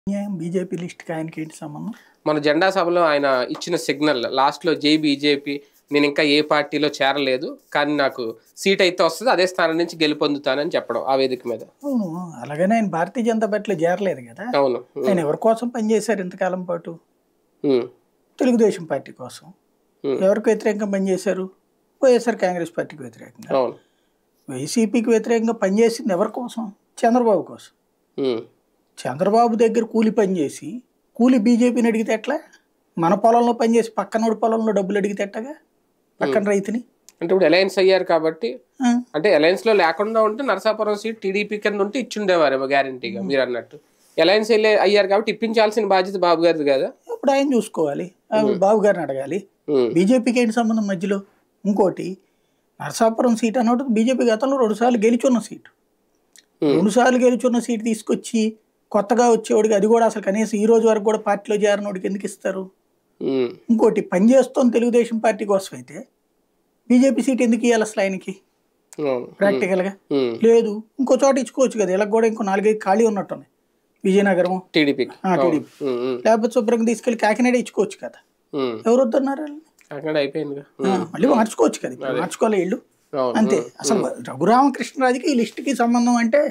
BJP లిస్ట్‌కి ఆయనకేంటి సంబంధం? మన జెండా సభలో ఆయన ఇచ్చిన సిగ్నల్ లాస్ట్‌లో జై బీజేపీ నేను ఇంకా ఏ పార్టీలో చేరలేదు. కానీ నాకు సీట్ అయితే వస్తది. అదే స్థానం నుంచి గెలుపొందుతానని చెప్పడం ఆ వేదిక మీద. అవును. అలాగని ఆయన భారతీయ జనతా పార్టీలో చేరలేదు గదా! అవును. ఆయన ఎవరి కోసం పనిచేశారు ఇంతకాలం పాటు? హ్మ్. తెలుగుదేశం పార్టీ కోసం. ఎవరికి వ్యతిరేకంగా పనిచేశారు? వైఎస్ఆర్ కాంగ్రెస్ పార్టీకి వ్యతిరేకంగా. అవును. వైసీపీకి వ్యతిరేకంగా పనిచేసింది ఎవరి కోసం? చంద్రబాబు కోసం. హ్మ్. చంద్రబాబు దగ్గర కూలి పనిచేసి, కూలి బీజేపీని అడిగితే ఎట్లా? మన పొలంలో పనిచేసి పక్కనోడి పొలంలో డబ్బులు అడిగితే ఎట్టగా? పక్కన రైతుని. అంటే ఇప్పుడు అలయన్స్ అయ్యారు కాబట్టి ఆ! అంటే అలయన్స్‌లో లేకుండా ఉంటే నరసాపురం సీట్ టీడీపీ కింద ఉంటే ఇచ్చుండేవారేమో గ్యారంటీగా మీరన్నట్టు. అలయన్స్ అయ్యారు కాబట్టి ఇప్పించాల్సిన బాధ్యత బాబు గారిది కదా! ఇప్పుడు ఆయన చూసుకోవాలి. బాబు గారిని అడగాలి. బీజేపీకి ఏంటి సంబంధం మధ్యలో? ఇంకోటి నరసాపురం సీట్ అన్నట్టు బీజేపీ గతంలో 2 సార్లు గెలిచున్న సీటు. 2 సార్లు గెలిచున్న సీటు తీసుకొచ్చి కొత్తగా వచ్చేవాడికి అది కూడా అసలు కనీసం ఈ రోజు వరకు కూడా పార్టీలో చేరనోడికి ఎందుకు ఇస్తారు? ఇంకోటి పనిచేస్తోంది తెలుగుదేశం పార్టీ కోసం అయితే బీజేపీ సీట్ ఎందుకు ఇవ్వాలి అసలు ఆయనకి? ప్రాక్టికల్గా లేదు. ఇంకో చోట ఇచ్చుకోవచ్చు కదా. ఇలా కూడా ఇంకో 4-5 ఖాళీ ఉన్నట్టున్నాయి. విజయనగరం టీడీపీ లేకపోతే శుభ్రంగా తీసుకెళ్లి కాకినాడ ఇచ్చుకోవచ్చు కదా. ఎవరు వద్దన్నారు? అయిపోయింది. మళ్ళీ మార్చుకోవచ్చు కదా. మార్చుకోవాలి వీళ్ళు అంతే. అసలు రఘురామకృష్ణరాజుకి ఈ లిస్టుకి సంబంధం అంటే